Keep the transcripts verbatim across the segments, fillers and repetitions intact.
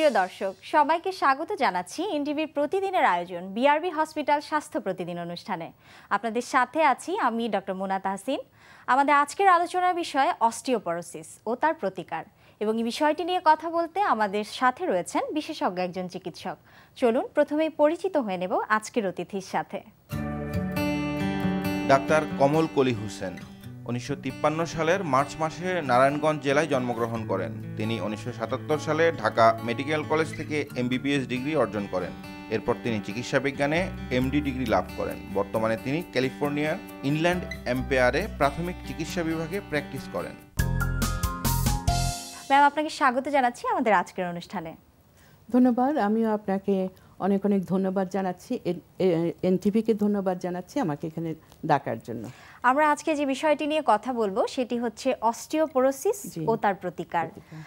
সুপ্রিয় দর্শক সবাইকে স্বাগত জানাচ্ছি এনটিভির প্রতিদিনের আয়োজন বিআরবি হসপিটাল স্বাস্থ্য প্রতিদিন অনুষ্ঠানে। আপনাদের সাথে আছি আমি ডক্টর মোনা তাহসিন। আমাদের আজকের আলোচনার বিষয় অস্টিওপরোসিস ও তার প্রতিকার, এবং এই বিষয়টি নিয়ে কথা বলতে আমাদের সাথে রয়েছেন বিশেষজ্ঞ একজন চিকিৎসক। চলুন প্রথমেই পরিচিত হয়ে নেব আজকের অতিথির সাথে। ডাক্তার কমল কলি হোসেন উনিশশো তিপ্পান্ন সালের মার্চ মাসে নারায়ণগঞ্জ জেলায় জন্মগ্রহণ করেন। তিনি উনিশশো সাতাত্তর সালে ঢাকা মেডিকেল কলেজ থেকে এমবিবিএস ডিগ্রি অর্জন করেন। এরপর তিনি চিকিৎসা বিজ্ঞানে এমডি ডিগ্রি লাভ করেন। বর্তমানে তিনি ক্যালিফোর্নিয়ার ইনল্যান্ড এম্পেয়ারে প্রাথমিক চিকিৎসা বিভাগে প্র্যাকটিস করেন। ম্যাম, আপনাকে স্বাগত জানাচ্ছি আমাদের আজকের অনুষ্ঠানে। ধন্যবাদ। আমিও আপনাকে অনেক অনেক ধন্যবাদ জানাচ্ছি, এনটিভিকে ধন্যবাদ জানাচ্ছি আমাকে এখানে ডাকার জন্য। আমরা আজকে যে বিষয়টি নিয়ে কথা বলবো সেটি হচ্ছে অস্টিওপোরোসিস ও তার প্রতিকার।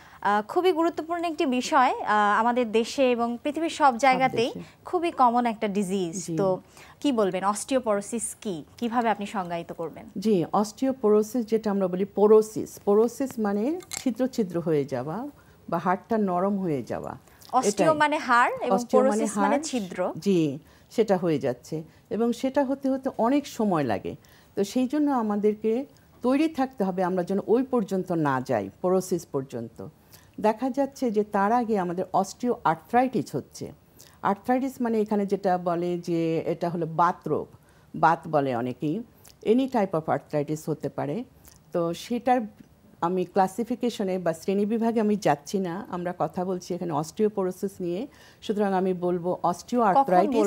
খুবই গুরুত্বপূর্ণ একটি বিষয়, আমাদের দেশে এবং পৃথিবীর সব জায়গাতেই খুবই কমন একটা ডিজিজ। তো কি বলবেন, অস্টিওপোরোসিস কি, কিভাবে আপনি সংজ্ঞায়িত করবেন? জি, অস্টিওপোরোসিস যেটা আমরা বলি পোরোসিস, পোরোসিস মানে ছিদ্র ছিদ্র হয়ে যাওয়া বা হাড়টা নরম হয়ে যাওয়া। অস্টিও মানে হাড় এবং পোরোসিস মানে ছিদ্র। জি, সেটা হয়ে যাচ্ছে এবং সেটা হতে হতে অনেক সময় লাগে। তো সেই জন্য আমাদেরকে তৈরি থাকতে হবে আমরা যেন ওই পর্যন্ত না যাই, পোরোসিস পর্যন্ত। দেখা যাচ্ছে যে তার আগে আমাদের অস্টিও আর্থ্রাইটিস হচ্ছে। আর্থ্রাইটিস মানে এখানে যেটা বলে যে এটা হলো বাত রোগ, বাত বলে অনেকেই, এনি টাইপ অফ আর্থ্রাইটিস হতে পারে। তো সেটার আমি ক্লাসিফিকেশনে বা শ্রেণীবিভাগে আমি যাচ্ছি না, আমরা কথা বলছি এখানে অস্টিওপোরোসিস নিয়ে। সুতরাং আমি বলবো অস্টিও আর্থ্রাইটিস,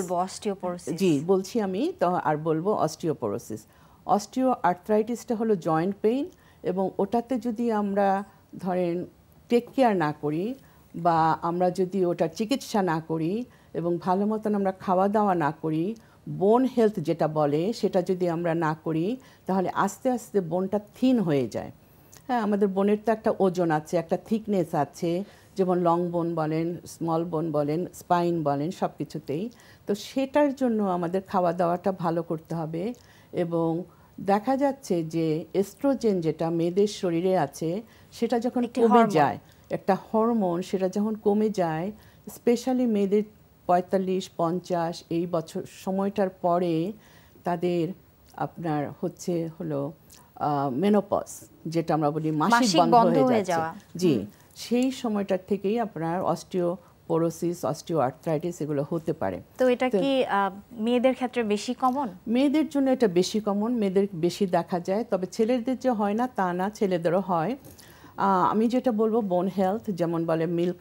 জি বলছি আমি তো, আর বলবো অস্টিওপোরোসিস। অস্টিও আর্থ্রাইটিসটা হলো জয়েন্ট পেইন, এবং ওটাতে যদি আমরা ধরেন টেক কেয়ার না করি বা আমরা যদি ওটার চিকিৎসা না করি এবং ভালো মতন আমরা খাওয়া দাওয়া না করি, বোন হেলথ যেটা বলে সেটা যদি আমরা না করি, তাহলে আস্তে আস্তে বোনটা থিন হয়ে যায়। হ্যাঁ, আমাদের বোনের তো একটা ওজন আছে, একটা থিকনেস আছে, যেমন লং বোন বলেন, স্মল বোন বলেন, স্পাইন বলেন, সব কিছুতেই। তো সেটার জন্য আমাদের খাওয়া দাওয়াটা ভালো করতে হবে। এবং দেখা যাচ্ছে যে এস্ট্রোজেন যেটা মেয়েদের শরীরে আছে সেটা যখন কমে যায়, একটা হরমোন, সেটা যখন কমে যায়, স্পেশালি মেয়েদের পঁয়তাল্লিশ পঞ্চাশ এই বছর সময়টার পরে তাদের আপনার হচ্ছে হলো মেনোপজ, যেটা আমরা বলি মাসিক বন্ধ হয়ে যাওয়া। জি, সেই সময়টার থেকেই আপনার অস্টিওপোরোসিস, অস্টিও আর্থ্রাইটিস এগুলো হতে পারে। তো এটা কি মেয়েদের ক্ষেত্রে বেশি কমন? মেয়েদের জন্য এটা বেশি কমন, মেয়েদের বেশি দেখা যায়। তবে ছেলেদের যে হয় না তা না, ছেলেদেরও হয়। আমি যেটা বলবো বোন হেলথ, যেমন বলে মিল্ক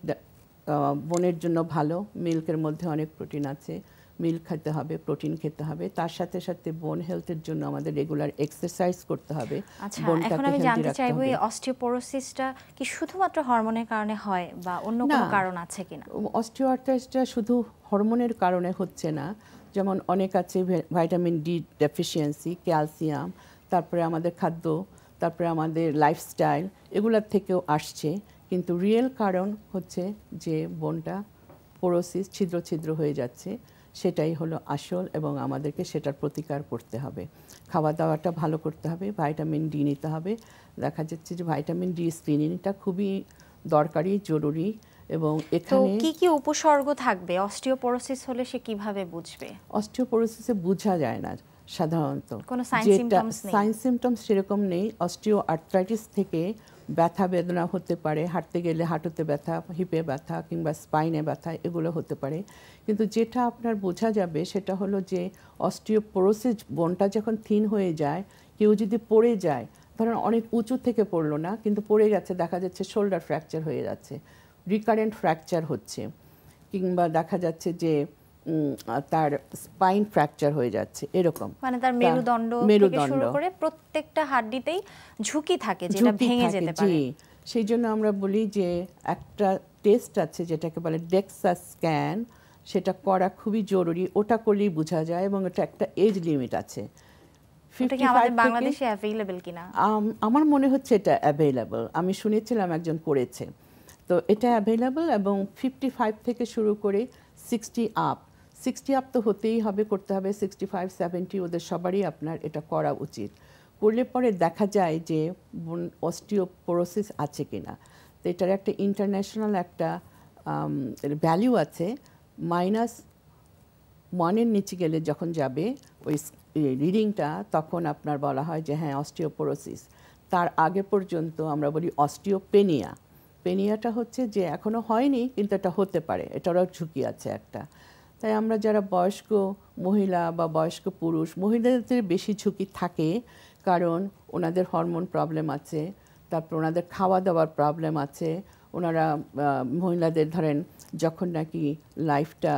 বোনের জন্য ভালো, মিল্কের মধ্যে অনেক প্রোটিন আছে, মিল্ক খেতে হবে, প্রোটিন খেতে হবে। তার সাথে সাথে বোন হেলথের জন্য আমাদের রেগুলার এক্সারসাইজ করতে হবে। আচ্ছা, এখন আমি জানতে চাইবো এই অস্টিওপোরোসিসটা কি শুধুমাত্র হরমোনের কারণে হয় বা অন্য কোনো কারণ আছে কিনা? অস্টিওআর্থ্রাইটিসটা শুধু হরমোনের কারণে হচ্ছে না, যেমন অনেক আছে ভাইটামিন ডি ডেফিসিয়েন্সি, ক্যালসিয়াম, তারপরে আমাদের খাদ্য, তারপরে আমাদের লাইফস্টাইল, এগুলোর থেকেও আসছে। কিন্তু রিয়েল কারণ হচ্ছে যে বোনটা পোরোসিস, ছিদ্র ছিদ্র হয়ে যাচ্ছে, সেটাই হলো আসল, এবং আমাদেরকে সেটার প্রতিকার করতে হবে। খাওয়া দাওয়াটা ভালো করতে হবে, ভাইটামিন ডি নিতে হবে। দেখা যাচ্ছে যে ভাইটামিন ডি স্ক্রিনিংটা খুবই দরকারি, জরুরি। এবং এখানে কি কি উপসর্গ থাকবে অস্টিওপোরোসিস হলে, সে কিভাবে বুঝবে? অস্টিওপোরোসিসে বোঝা যায় না সাধারণত, কোনো সাইন সিম্পটমস নেই, সাইন সিম্পটমস সেরকম নেই। অস্টিও আর্থ্রাইটিস থেকে ব্যথা বেদনা হতে পারে, হাঁটতে গেলে হাঁটুতে ব্যথা, হিপে ব্যথা কিংবা স্পাইনে ব্যথা, এগুলো হতে পারে। কিন্তু যেটা আপনার বোঝা যাবে সেটা হলো যে অস্টিওপোরোসিস বোনটা যখন থিন হয়ে যায়, কেউ যদি পড়ে যায়, ধরেন অনেক উঁচু থেকে পড়লো না কিন্তু পড়ে গেছে, দেখা যাচ্ছে শোল্ডার ফ্র্যাকচার হয়ে যাচ্ছে, রিকারেন্ট ফ্র্যাকচার হচ্ছে, কিংবা দেখা যাচ্ছে যে তার স্পাইন ফ্র্যাকচার হয়ে যাচ্ছে, এরকম মানে তার মেরুদণ্ড থেকে শুরু করে প্রত্যেকটা হাড়িতেই ঝুঁকি থাকে যেটা ভেঙে যেতে পারে। জি, সেই জন্য আমরা বলি যে একটা টেস্ট আছে যেটাকে বলে ডেক্সা স্ক্যান, সেটা করা খুবই জরুরি। ওটা করলেই বোঝা যায়, এবং এটা একটা এজ লিমিট আছে। এটা কি আমাদের বাংলাদেশে অ্যাভেইলেবল কিনা? আমার মনে হচ্ছে এটা অ্যাভেইলেবল, আমি শুনেছিলাম একজন করেছে। তো এটা অ্যাভেইলেবল, এবং ফিফটি ফাইভ থেকে শুরু করে সিক্সটি আপ, সিক্সটি আপ তো হতেই হবে, করতে হবে। সিক্সটি ফাইভ সেভেন্টি ওদের সবারই আপনার এটা করা উচিত। করলে পরে দেখা যায় যে অস্টিওপোরোসিস আছে কিনা। তো এটার একটা ইন্টারন্যাশনাল একটা ভ্যালু আছে, মাইনাস ওয়ানের নিচে গেলে যখন যাবে ওই রিডিংটা, তখন আপনার বলা হয় যে হ্যাঁ অস্টিওপোরোসিস। তার আগে পর্যন্ত আমরা বলি অস্টিওপেনিয়া। পেনিয়াটা হচ্ছে যে এখনো হয়নি কিন্তু এটা হতে পারে, এটারও ঝুঁকি আছে একটা। তাই আমরা যারা বয়স্ক মহিলা বা বয়স্ক পুরুষ, মহিলাদের বেশি ঝুঁকি থাকে কারণ ওনাদের হরমোন প্রবলেম আছে, তারপর ওনাদের খাওয়া দাওয়ার প্রবলেম আছে। ওনারা মহিলাদের ধরেন যখন নাকি লাইফটা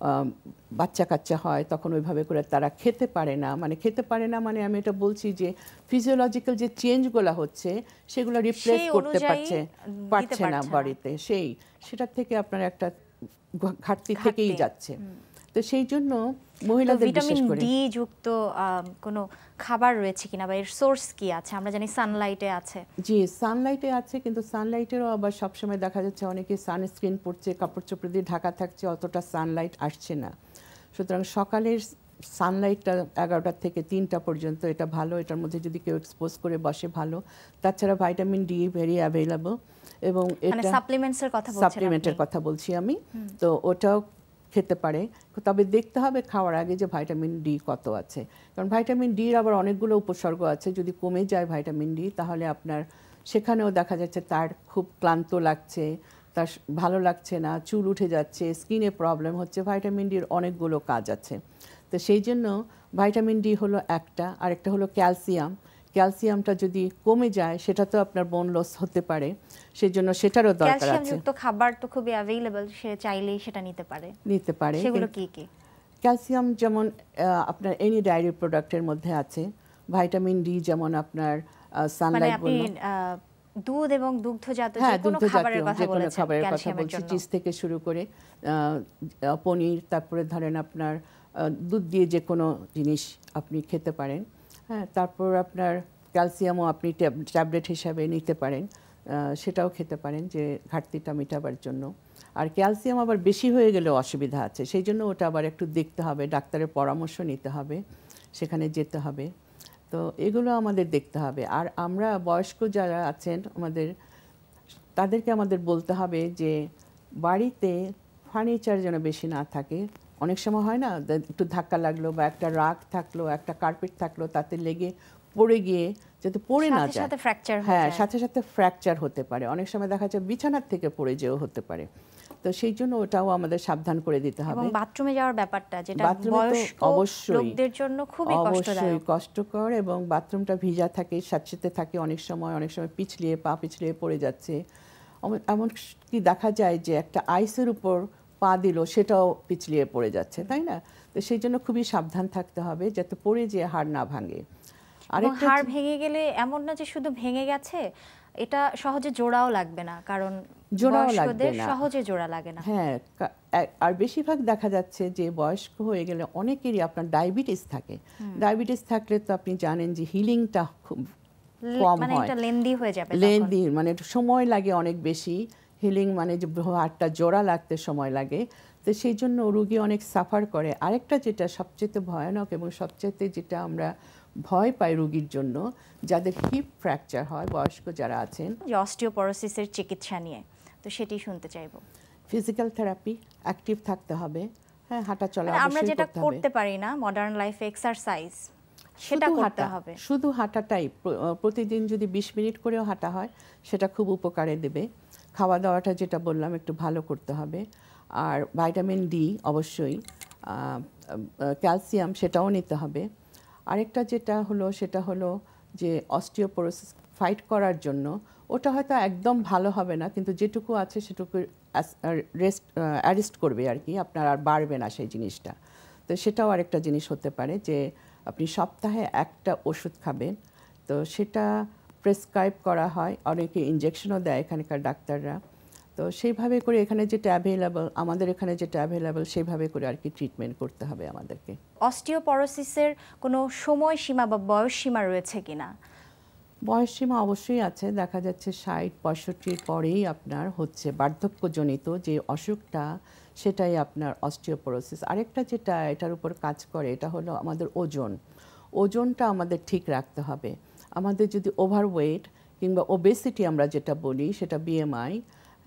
বাচ্চা কাচ্চা হয় তখন ওইভাবে করে তারা খেতে পারে না, মানে খেতে পারে না মানে আমি এটা বলছি যে ফিজিওলজিক্যাল যে চেঞ্জগুলো হচ্ছে সেগুলো রিপ্লেস করতে পারছে পারছে না বাড়িতে, সেই সেটার থেকে আপনার একটা ঘাটতি থেকেই যাচ্ছে। তো সেই জন্য মহিলাদের বিশেষ করে ডি যুক্ত কোনো খাবার রয়েছে কিনা বা এর সোর্স কি আছে? আমরা জানি সানলাইটে আছে। জি, সানলাইটে আছে, কিন্তু সানলাইটেরও আবার সবসময় দেখা যাচ্ছে অনেকে সানস্ক্রিন পরছে, কাপড় চোপড় দিয়ে ঢাকা থাকছে, অতটা সানলাইট আসছে না। সুতরাং সকালের সানলাইটটা এগারোটা থেকে তিনটা পর্যন্ত এটা ভালো, এটার মধ্যে যদি কেউ এক্সপোজ করে বসে ভালো। তাছাড়া ভাইটামিন ডি ভেরি অ্যাভেলেবল, এবং এটা সাপ্লিমেন্টসের কথা বলছেন, সাপ্লিমেন্টের কথা বলছি আমি, তো ওটাও খেতে পারে। তবে দেখতে হবে খাওয়ার আগে যে ভাইটামিন ডি কত আছে, কারণ ভাইটামিন ডির আবার অনেকগুলো উপসর্গ আছে। যদি কমে যায় ভাইটামিন ডি তাহলে আপনার সেখানেও দেখা যাচ্ছে তার খুব ক্লান্ত লাগছে, তার ভালো লাগছে না, চুল উঠে যাচ্ছে, স্কিনে প্রবলেম হচ্ছে। ভাইটামিন ডির অনেকগুলো কাজ আছে। তো সেই জন্য ভাইটামিন ডি হলো একটা, আরেকটা হলো ক্যালসিয়াম। ক্যালসিয়ামটা যদি কমে যায় সেটা তো আপনার বোন লস হতে পারে, সেই জন্য সেটারও দরকার আছে। ক্যালসিয়ামযুক্ত খাবার তো খুবই অ্যাভেলেবল, সে চাইলেই সেটা নিতে পারে নিতে পারে সেগুলো কি কি? ক্যালসিয়াম যেমন আপনার এনি ডায়েরি প্রোডাক্টের মধ্যে আছে। ভাইটামিন ডি যেমন আপনার সানলাইট বললাম, দুধ এবং দুগ্ধজাত হ্যাঁ যে কোনো খাবারের কথা বলেছেন, খাবারের কথা বলছি, চিজ থেকে শুরু করে পনির, তারপরে ধরেন আপনার দুধ দিয়ে যে কোনো জিনিস আপনি খেতে পারেন। হ্যাঁ, তারপর আপনার ক্যালসিয়ামও আপনি ট্যাবলেট হিসাবে নিতে পারেন, সেটাও খেতে পারেন যে ঘাটতিটা মেটাবার জন্য। আর ক্যালসিয়াম আবার বেশি হয়ে গেলেও অসুবিধা আছে, সেই জন্য ওটা আবার একটু দেখতে হবে, ডাক্তারের পরামর্শ নিতে হবে, সেখানে যেতে হবে। তো এগুলো আমাদের দেখতে হবে। আর আমরা বয়স্ক যারা আছেন আমাদের, তাদেরকে আমাদের বলতে হবে যে বাড়িতে ফার্নিচার যেন বেশি না থাকে। অনেক সময় হয় না, একটু ধাক্কা লাগলো বা একটা রাগ থাকলো, একটা কার্পেট থাকলো, তাতে লেগে পড়ে গিয়ে যাতে পড়ে না যায়, হ্যাঁ সাথে সাথে ফ্র্যাকচার হতে পারে। অনেক সময় দেখা যায় বিছানার থেকে পড়ে যেও হতে পারে। তো সেই জন্য ওটাও আমাদের সাবধান করে দিতে হবে। এবং বাথরুমে যাওয়ার ব্যাপারটা, যেটা বয়স্ক লোকদের জন্য খুবই কষ্টদায়ক, কষ্টকর, এবং বাথরুমটা ভিজা থাকে, স্যাঁতসেঁতে থাকে অনেক সময়, অনেক সময় পিছলিয়ে পা পিছলিয়ে পড়ে যাচ্ছে। এমন কি দেখা যায় যে একটা আইসের উপর পা দিল সেটাও পিছলিয়ে পড়ে যাচ্ছে, তাই না? তো সেই জন্য খুবই সাবধান থাকতে হবে যাতে পড়ে যেয়ে হাড় না ভাঙে। আরেকটা, হাড় ভেঙে গেলে এমন না যে শুধু ভেঙে গেছে, এটা সহজে জোড়াও লাগবে না, কারণ জোড়াও লাগবে না, সহজে জোড়া লাগে না। হ্যাঁ, আর বেশিরভাগ দেখা যাচ্ছে যে বয়স্ক হয়ে গেলে অনেকেরই আপনার ডায়াবেটিস থাকে। ডায়াবেটিস থাকলে তো আপনি জানেন যে হিলিংটা খুব কম হয়, মানে এটা লেন্দি হয়ে যাবে, লেন্দি মানে সময় লাগে অনেক বেশি হিলিং, মানে যে হাড়টা জোড়া লাগতে সময় লাগে। তো সেই জন্য রোগী অনেক সাফার করে। আরেকটা যেটা সবচেয়ে ভয়ানক এবং সবচেয়ে যেটা আমরা ভয় পাই রোগীর জন্য, যাদের হিপ ফ্র্যাকচার হয়, বয়স্ক যারা আছেন, যে অস্টিওপোরোসিসের চিকিৎসা নিয়ে, তো সেটি শুনতে চাইবো। ফিজিক্যাল থেরাপি, অ্যাক্টিভ থাকতে হবে, হ্যাঁ হাঁটা চলা অবশ্যই করতে হবে। আমরা যেটা করতে পারি না মডার্ন লাইফে, এক্সারসাইজ, সেটা করতে হবে। শুধু হাঁটাটাই প্রতিদিন যদি বিশ মিনিট করেও হাঁটা হয় সেটা খুব উপকারে দেবে। খাওয়া দাওয়াটা যেটা বললাম একটু ভালো করতে হবে। আর ভাইটামিন ডি অবশ্যই, ক্যালসিয়াম সেটাও নিতে হবে। আরেকটা যেটা হলো সেটা হলো যে অস্টিওপোরোসিস ফাইট করার জন্য, ওটা হয়তো একদম ভালো হবে না, কিন্তু যেটুকু আছে সেটুকু রেস্ট অ্যারেস্ট করবে আর কি, আপনার আর বাড়বে না সেই জিনিসটা। তো সেটাও আরেকটা জিনিস হতে পারে যে আপনি সপ্তাহে একটা ওষুধ খাবেন, তো সেটা প্রেসক্রাইব করা হয়, অনেকে ইনজেকশনও দেয় এখানকার ডাক্তাররা। তো সেইভাবে করে এখানে যেটা অ্যাভেলেবল, আমাদের এখানে যেটা অ্যাভেলেবল সেইভাবে করে আর কি ট্রিটমেন্ট করতে হবে আমাদেরকে। অস্টিওপোরোসিসের কোনো সময় সীমা বা বয়স সীমা রয়েছে কিনা? বয়স সীমা অবশ্যই আছে। দেখা যাচ্ছে ষাট পঁয়ষট্টির পরেই আপনার হচ্ছে বার্ধক্যজনিত যে অসুখটা, সেটাই আপনার অস্টিওপোরোসিস। আরেকটা যেটা এটার উপর কাজ করে এটা হলো আমাদের ওজন। ওজনটা আমাদের ঠিক রাখতে হবে। আমাদের যদি ওভারওয়েট কিংবা ওবেসিটি আমরা যেটা বলি সেটা বিএমআই,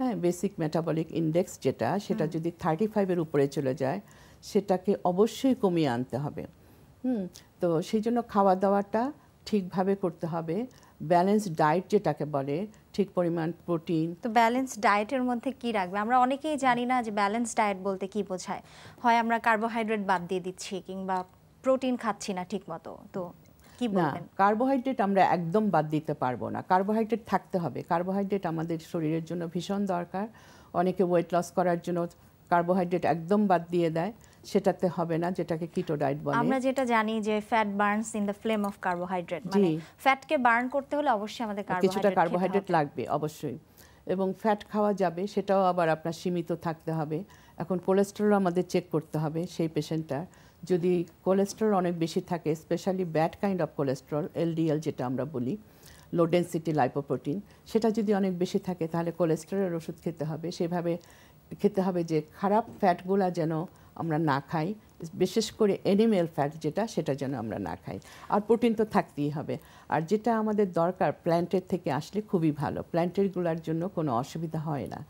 হ্যাঁ, বেসিক মেটাবলিক ইন্ডেক্স যেটা, সেটা যদি থার্টি ফাইভের উপরে চলে যায় সেটাকে অবশ্যই কমিয়ে আনতে হবে। হুম তো সেই জন্য খাওয়া দাওয়াটা ঠিকভাবে করতে হবে। ব্যালেন্স ডায়েট যেটাকে বলে, ঠিক পরিমাণ প্রোটিন। তো ব্যালেন্স ডায়েটের মধ্যে কি রাখবে? আমরা অনেকেই জানি না যে ব্যালেন্স ডায়েট বলতে কি বোঝায়। হয় আমরা কার্বোহাইড্রেট বাদ দিয়ে দিচ্ছি কিংবা প্রোটিন খাচ্ছি না ঠিকমতো, তো কি বলবেন? না, কার্বোহাইড্রেট আমরা একদম বাদ দিতে পারবো না। কার্বোহাইড্রেট থাকতে হবে। কার্বোহাইড্রেট আমাদের শরীরের জন্য ভীষণ দরকার। অনেকে ওয়েট লস করার জন্য কার্বোহাইড্রেট একদম বাদ দিয়ে দেয়, সেটাতে হবে না, যেটাকে কিটো ডায়েট বলে। আমরা যেটা জানি যে fat burns in the flame of carbohydrate, মানে ফ্যাটকে বার্ন করতে হলে অবশ্যই আমাদের কার্বোহাইড্রেট কিছুটা কার্বোহাইড্রেট লাগবে অবশ্যই। এবং ফ্যাট খাওয়া যাবে, সেটাও আবার আপনার সীমিত থাকতে হবে। এখন কোলেস্টেরল আমাদের চেক করতে হবে সেই পেশেন্টটা। যদি কোলেস্টেরল অনেক বেশি থাকে, specially bad kind of cholesterol, LDL যেটা আমরা বলি, লো ডেন্সিটি লাইপোপ্রোটিন, সেটা যদি অনেক বেশি থাকে তাহলে কোলেস্টেরলের ওষুধ খেতে হবে। সেভাবে খেতে হবে যে খারাপ ফ্যাটগুলা যেন আমরা না খাই, বিশেষ করে অ্যানিমেল ফ্যাট যেটা, সেটা যেন আমরা না খাই। আর প্রোটিন তো থাকতেই হবে। আর যেটা আমাদের দরকার প্ল্যান্টের থেকে আসলে খুবই ভালো, প্ল্যান্টেরগুলোর জন্য কোনো অসুবিধা হয় না।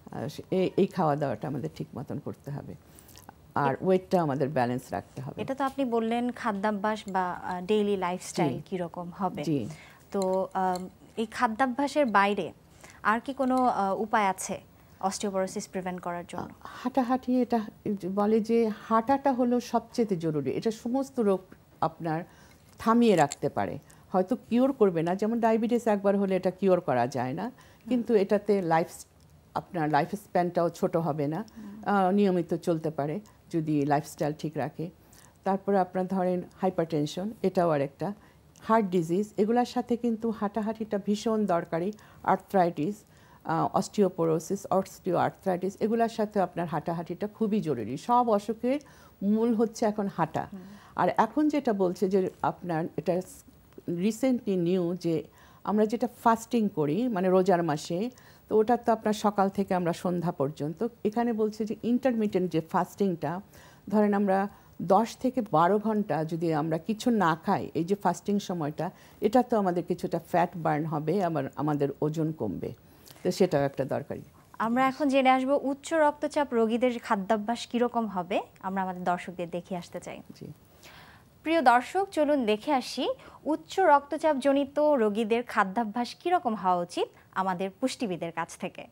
এই খাওয়া দাওয়াটা আমাদের ঠিক মতন করতে হবে। আর ওয়েটটা আমাদের ব্যালেন্স রাখতে হবে। এটা তো আপনি বললেন খাদ্যাভ্যাস বা ডেইলি লাইফস্টাইল কীরকম হবে। তো এই খাদ্যাভ্যাসের বাইরে আর কি কোনো উপায় আছে অস্টিওপোরোসিস প্রিভেন্ট করার জন্য? হাঁটাহাঁটি, এটা বলে যে হাঁটাটা হলো সবচেয়ে জরুরি। এটা সমস্ত রোগ আপনার থামিয়ে রাখতে পারে, হয়তো কিওর করবে না। যেমন ডায়াবেটিস একবার হলে এটা কিওর করা যায় না, কিন্তু এটাতে লাইফ আপনার লাইফ স্প্যানটাও ছোট হবে না, নিয়মিত চলতে পারে যদি লাইফস্টাইল ঠিক রাখে। তারপরে আপনার ধরেন হাইপারটেনশন, এটাও আর একটা হার্ট ডিজিজ, এগুলোর সাথে কিন্তু হাঁটাহাঁটিটা ভীষণ দরকারি। আর্থ্রাইটিস, অস্টিওপোরোসিস, অস্টিও আর্থ্রাইটিস, এগুলোর সাথে আপনার হাঁটাহাঁটিটা খুবই জরুরি। সব অসুখের মূল হচ্ছে এখন হাঁটা। আর এখন যেটা বলছে যে আপনার এটা রিসেন্টলি নিউ যে আমরা যেটা ফাস্টিং করি, মানে রোজার মাসে, তো ওটা তো আপনার সকাল থেকে আমরা সন্ধ্যা পর্যন্ত। এখানে বলছে যে ইন্টারমিটেন্ট যে ফাস্টিংটা, ধরেন আমরা দশ থেকে বারো ঘন্টা যদি আমরা কিছু না খাই, এই যে ফাস্টিং সময়টা, এটা তো আমাদের কিছুটা ফ্যাট বার্ন হবে, আবার আমাদের ওজন কমবে, তো সেটাও একটা দরকারি। আমরা এখন জেনে আসবো উচ্চ রক্তচাপ রোগীদের খাদ্যাভ্যাস কীরকম হবে, আমরা আমাদের দর্শকদের দেখে আসতে চাই। জি, প্রিয় দর্শক, চলুন দেখে আসি উচ্চ রক্তচাপ জনিত রোগীদের খাদ্যাভ্যাস কীরকম হওয়া উচিত আমাদের পুষ্টিবিদের কাছ থেকে।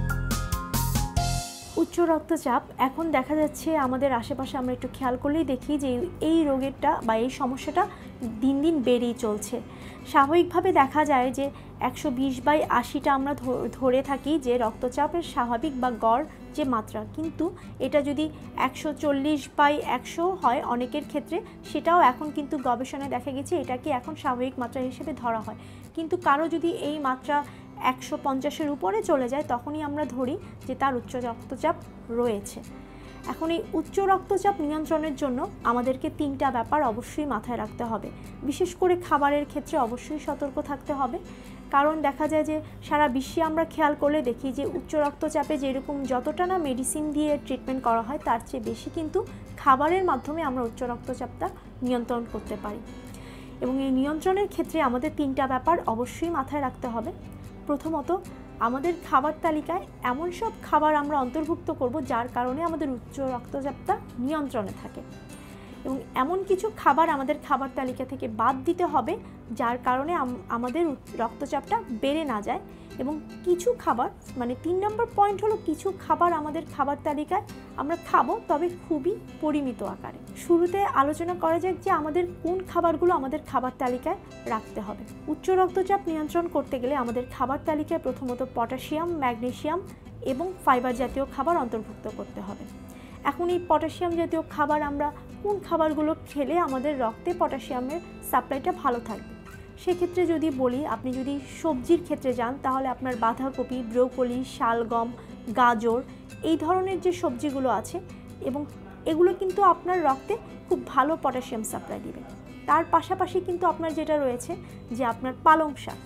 উচ্চ রক্তচাপ এখন দেখা যাচ্ছে আমাদের আশেপাশে, আমরা একটু খেয়াল করলেই দেখি যে এই রোগেরটা বা এই সমস্যাটা দিন দিন বেড়েই চলছে। স্বাভাবিকভাবে দেখা যায় যে একশো বিশ বাই আশিটা আমরা ধরে থাকি যে রক্তচাপের স্বাভাবিক বা গড় যে মাত্রা, কিন্তু এটা যদি একশো চল্লিশ বাই একশো হয় অনেকের ক্ষেত্রে, সেটাও এখন কিন্তু গবেষণায় দেখা গেছে এটাকে এখন স্বাভাবিক মাত্রা হিসেবে ধরা হয়। কিন্তু কারো যদি এই মাত্রা একশো পঞ্চাশের উপরে চলে যায়, তখনই আমরা ধরি যে তার উচ্চ রক্তচাপ রয়েছে। এখন এই উচ্চ রক্তচাপ নিয়ন্ত্রণের জন্য আমাদেরকে তিনটা ব্যাপার অবশ্যই মাথায় রাখতে হবে। বিশেষ করে খাবারের ক্ষেত্রে অবশ্যই সতর্ক থাকতে হবে, কারণ দেখা যায় যে সারা বিশ্বে আমরা খেয়াল করলে দেখি যে উচ্চ রক্তচাপে যেরকম যতটা না মেডিসিন দিয়ে ট্রিটমেন্ট করা হয়, তার চেয়ে বেশি কিন্তু খাবারের মাধ্যমে আমরা উচ্চ রক্তচাপটা নিয়ন্ত্রণ করতে পারি। এবং এই নিয়ন্ত্রণের ক্ষেত্রে আমাদের তিনটা ব্যাপার অবশ্যই মাথায় রাখতে হবে। প্রথমত, আমাদের খাবার তালিকায় এমন সব খাবার আমরা অন্তর্ভুক্ত করব যার কারণে আমাদের উচ্চ রক্তচাপটা নিয়ন্ত্রণে থাকে, এবং এমন কিছু খাবার আমাদের খাবার তালিকা থেকে বাদ দিতে হবে যার কারণে আমাদের রক্তচাপটা বেড়ে না যায়। এবং কিছু খাবার, মানে তিন নম্বর পয়েন্ট হলো কিছু খাবার আমাদের খাবার তালিকায় আমরা খাবো, তবে খুবই পরিমিত আকারে। শুরুতে আলোচনা করা যাক যে আমাদের কোন খাবারগুলো আমাদের খাবার তালিকায় রাখতে হবে। উচ্চ রক্তচাপ নিয়ন্ত্রণ করতে গেলে আমাদের খাবার তালিকায় প্রথমত পটাশিয়াম, ম্যাগনেসিয়াম এবং ফাইবার জাতীয় খাবার অন্তর্ভুক্ত করতে হবে। এখন এই পটাশিয়াম জাতীয় খাবার আমরা কোন খাবারগুলো খেলে আমাদের রক্তে পটাশিয়ামের সাপ্লাইটা ভালো থাকবে, সেক্ষেত্রে যদি বলি, আপনি যদি সবজির ক্ষেত্রে যান তাহলে আপনার বাঁধাকপি, ব্রোকলি, শালগম, গাজর, এই ধরনের যে সবজিগুলো আছে, এবং এগুলো কিন্তু আপনার রক্তে খুব ভালো পটাশিয়াম সাপ্লাই দিবে। তার পাশাপাশি কিন্তু আপনার যেটা রয়েছে যে আপনার পালং শাক,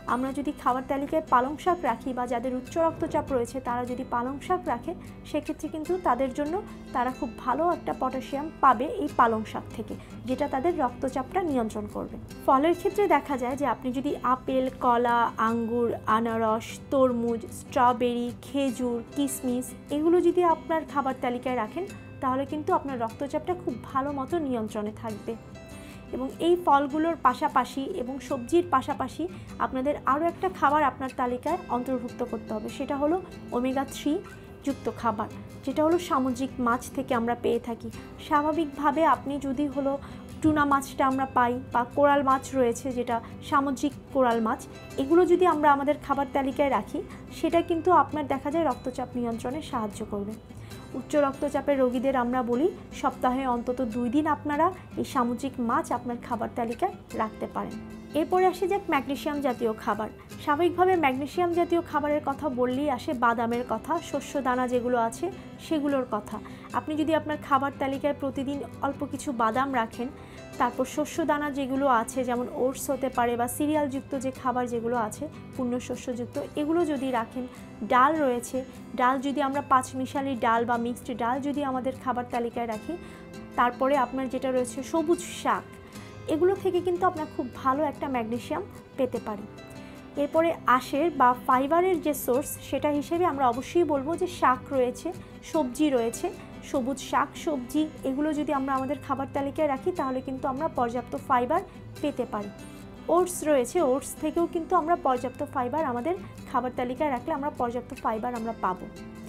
আমরা যদি খাবার তালিকায় পালং শাক রাখি বা যাদের উচ্চ রক্তচাপ রয়েছে তারা যদি পালং শাক রাখে সেক্ষেত্রে কিন্তু তাদের জন্য তারা খুব ভালো একটা পটাশিয়াম পাবে এই পালং শাক থেকে, যেটা তাদের রক্তচাপটা নিয়ন্ত্রণ করবে। ফলের ক্ষেত্রে দেখা যায় যে আপনি যদি আপেল, কলা, আঙ্গুর, আনারস, তরমুজ, স্ট্রবেরি, খেজুর, কিশমিশ এগুলো যদি আপনার খাবার তালিকায় রাখেন তাহলে কিন্তু আপনার রক্তচাপটা খুব ভালো মতো নিয়ন্ত্রণে থাকবে। এবং এই ফলগুলোর পাশাপাশি এবং সবজির পাশাপাশি আপনাদের আরও একটা খাবার আপনার তালিকায় অন্তর্ভুক্ত করতে হবে, সেটা হলো ওমেগা থ্রি যুক্ত খাবার, যেটা হলো সামুদ্রিক মাছ থেকে আমরা পেয়ে থাকি। স্বাভাবিকভাবে আপনি যদি হলো টুনা মাছটা আমরা পাই বা কোরাল মাছ রয়েছে যেটা সামুদ্রিক কোরাল মাছ, এগুলো যদি আমরা আমাদের খাবার তালিকায় রাখি সেটা কিন্তু আপনার দেখা যায় রক্তচাপ নিয়ন্ত্রণে সাহায্য করবে। উচ্চ রক্তচাপের রোগীদের আমরা বলি সপ্তাহে অন্তত দুই দিন আপনারা এই সামুদ্রিক মাছ আপনার খাবার তালিকায় রাখতে পারেন। এরপরে আসে যাক ম্যাগনেসিয়াম জাতীয় খাবার। স্বাভাবিকভাবে ম্যাগনেসিয়াম জাতীয় খাবারের কথা বললেই আসে বাদামের কথা, শস্য দানা যেগুলো আছে সেগুলোর কথা। আপনি যদি আপনার খাবার তালিকায় প্রতিদিন অল্প কিছু বাদাম রাখেন, তারপর শস্য দানা যেগুলো আছে যেমন ওটস হতে পারে বা সিরিয়ালযুক্ত যে খাবার যেগুলো আছে পূর্ণ শস্যযুক্ত, এগুলো যদি রাখেন, ডাল রয়েছে, ডাল যদি আমরা পাঁচ মিশালি ডাল বা মিক্সড ডাল যদি আমাদের খাবার তালিকায় রাখি, তারপরে আপনার যেটা রয়েছে সবুজ শাক, এগুলো থেকে কিন্তু আপনার খুব ভালো একটা ম্যাগনেসিয়াম পেতে পারি। এরপরে আঁশের বা ফাইবারের যে সোর্স সেটা হিসেবে আমরা অবশ্যই বলবো যে শাক রয়েছে, সবজি রয়েছে, সবুজ শাক সবজি এগুলো যদি আমরা আমাদের খাবার তালিকায় রাখি তাহলে কিন্তু আমরা পর্যাপ্ত ফাইবার পেতে পারি। ওটস রয়েছে, ওটস থেকেও কিন্তু আমরা পর্যাপ্ত ফাইবার আমাদের খাবার তালিকায় রাখলে আমরা পর্যাপ্ত ফাইবার আমরা পাবো।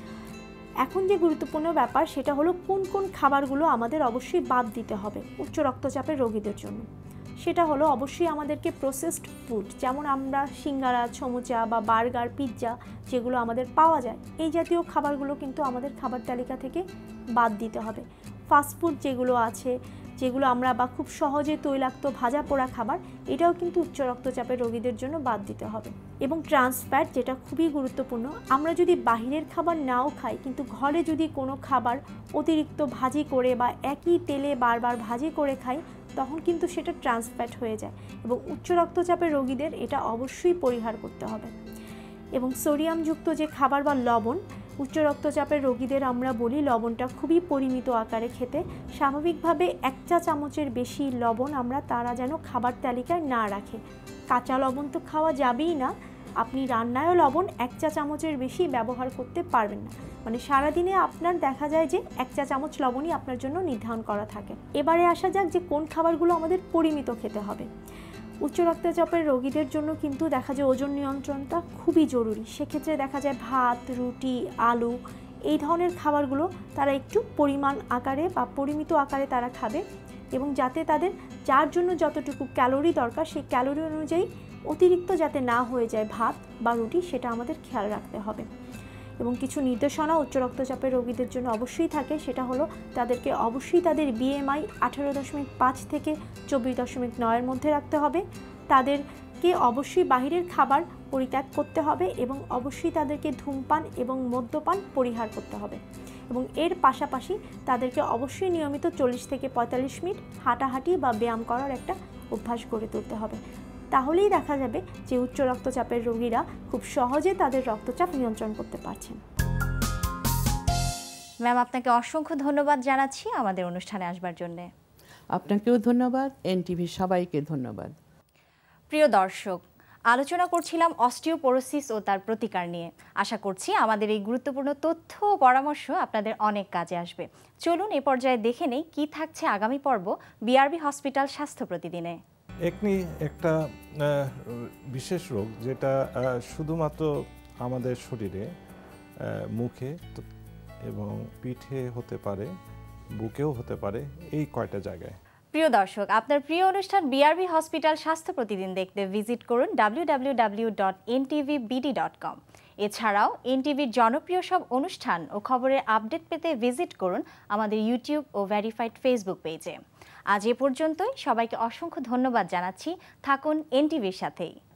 এখন যে গুরুত্বপূর্ণ ব্যাপার সেটা হলো কোন কোন খাবারগুলো আমাদের অবশ্যই বাদ দিতে হবে উচ্চ রক্তচাপের রোগীদের জন্য। সেটা হলো অবশ্যই আমাদেরকে প্রসেসড ফুড, যেমন আমরা সিঙ্গারা, সমুচা বা বার্গার, পিৎজা যেগুলো আমাদের পাওয়া যায়, এই জাতীয় খাবারগুলো কিন্তু আমাদের খাবার তালিকা থেকে বাদ দিতে হবে। ফাস্টফুড যেগুলো আছে, যেগুলো আমরা বা খুব সহজে তৈলাক্ত ভাজা পোড়া খাবার, এটাও কিন্তু উচ্চ রক্তচাপের রোগীদের জন্য বাদ দিতে হবে। এবং ট্রান্স ফ্যাট, যেটা খুবই গুরুত্বপূর্ণ, আমরা যদি বাহিরের খাবার নাও খাই কিন্তু ঘরে যদি কোনো খাবার অতিরিক্ত ভাজি করে বা একই তেলে বারবার ভাজি করে খাই তখন কিন্তু সেটা ট্রান্স ফ্যাট হয়ে যায় এবং উচ্চ রক্তচাপের রোগীদের এটা অবশ্যই পরিহার করতে হবে। এবং সোডিয়ামযুক্ত যে খাবার বা লবণ, উচ্চ রক্তচাপের রোগীদের আমরা বলি লবণটা খুবই পরিমিত আকারে খেতে। স্বাভাবিকভাবে এক চা চামচের বেশি লবণ আমরা তারা যেন খাবার তালিকায় না রাখে। কাঁচা লবণ তো খাওয়া যাবেই না, আপনি রান্নায়ও লবণ এক চা চামচের বেশি ব্যবহার করতে পারবেন না, মানে সারাদিনে আপনার দেখা যায় যে এক চা চামচ লবণই আপনার জন্য নির্ধারণ করা থাকে। এবারে আসা যাক যে কোন খাবারগুলো আমাদের পরিমিত খেতে হবে। উচ্চ রক্তচাপের রোগীদের জন্য কিন্তু দেখা যায় ওজন নিয়ন্ত্রণটা খুবই জরুরি। সেক্ষেত্রে দেখা যায় ভাত, রুটি, আলু এই ধরনের খাবারগুলো তারা একটু পরিমাণ আকারে বা পরিমিত আকারে তারা খাবে এবং যাতে তাদের যার জন্য যতটুকু ক্যালোরি দরকার সেই ক্যালোরি অনুযায়ী অতিরিক্ত যাতে না হয়ে যায় ভাত বা রুটি, সেটা আমাদের খেয়াল রাখতে হবে। এবং কিছু নির্দেশনা উচ্চ রক্তচাপের রোগীদের জন্য অবশ্যই থাকে, সেটা হলো তাদেরকে অবশ্যই তাদের বিএমআই আঠারো দশমিক পাঁচ থেকে চব্বিশ দশমিক নয়ের মধ্যে রাখতে হবে, তাদেরকে অবশ্যই বাহিরের খাবার পরিত্যাগ করতে হবে এবং অবশ্যই তাদেরকে ধূমপান এবং মদ্যপান পরিহার করতে হবে এবং এর পাশাপাশি তাদেরকে অবশ্যই নিয়মিত চল্লিশ থেকে পঁয়তাল্লিশ মিনিট হাঁটাহাঁটি বা ব্যায়াম করার একটা অভ্যাস গড়ে তুলতে হবে। তাহলেই দেখা যাবে যে উচ্চ রক্তচাপের রোগীরা খুব সহজে তাদের রক্তচাপ নিয়ন্ত্রণ করতে পারছেন। ম্যাম, আপনাকে অসংখ্য ধন্যবাদ জানাচ্ছি আমাদের অনুষ্ঠানে আসবার জন্য। আপনাকেও ধন্যবাদ, এনটিভির সবাইকে ধন্যবাদ। প্রিয় দর্শক, আলোচনা করছিলাম অস্টিওপোরোসিস ও তার প্রতিকার নিয়ে। আশা করছি আমাদের এই গুরুত্বপূর্ণ তথ্য ও পরামর্শ আপনাদের অনেক কাজে আসবে। চলুন এ পর্যায়ে দেখে নেই কি থাকছে আগামী পর্ব বিআরবি হসপিটাল স্বাস্থ্য প্রতিদিনে। একনি একটা বিশেষ রোগ যেটা শুধুমাত্র আমাদের শরীরে মুখে এবং পিঠে হতে পারে, বুকেও হতে পারে, এই কয়টা জায়গায়। প্রিয় দর্শক, আপনার প্রিয় অনুষ্ঠান বিআরবি হসপিটাল স্বাস্থ্য প্রতিদিন দেখতে ভিজিট করুন W W W dot N TV BD dot com. এছাড়াও এনটিভির জনপ্রিয় সব অনুষ্ঠান ও খবরের আপডেট পেতে ভিজিট করুন আমাদের ইউটিউব ও ভেরিফাইড ফেসবুক পেজে। আজ এ পর্যন্তই, সবাইকে অসংখ্য ধন্যবাদ জানাচ্ছি। থাকুন এনটিভির সাথেই।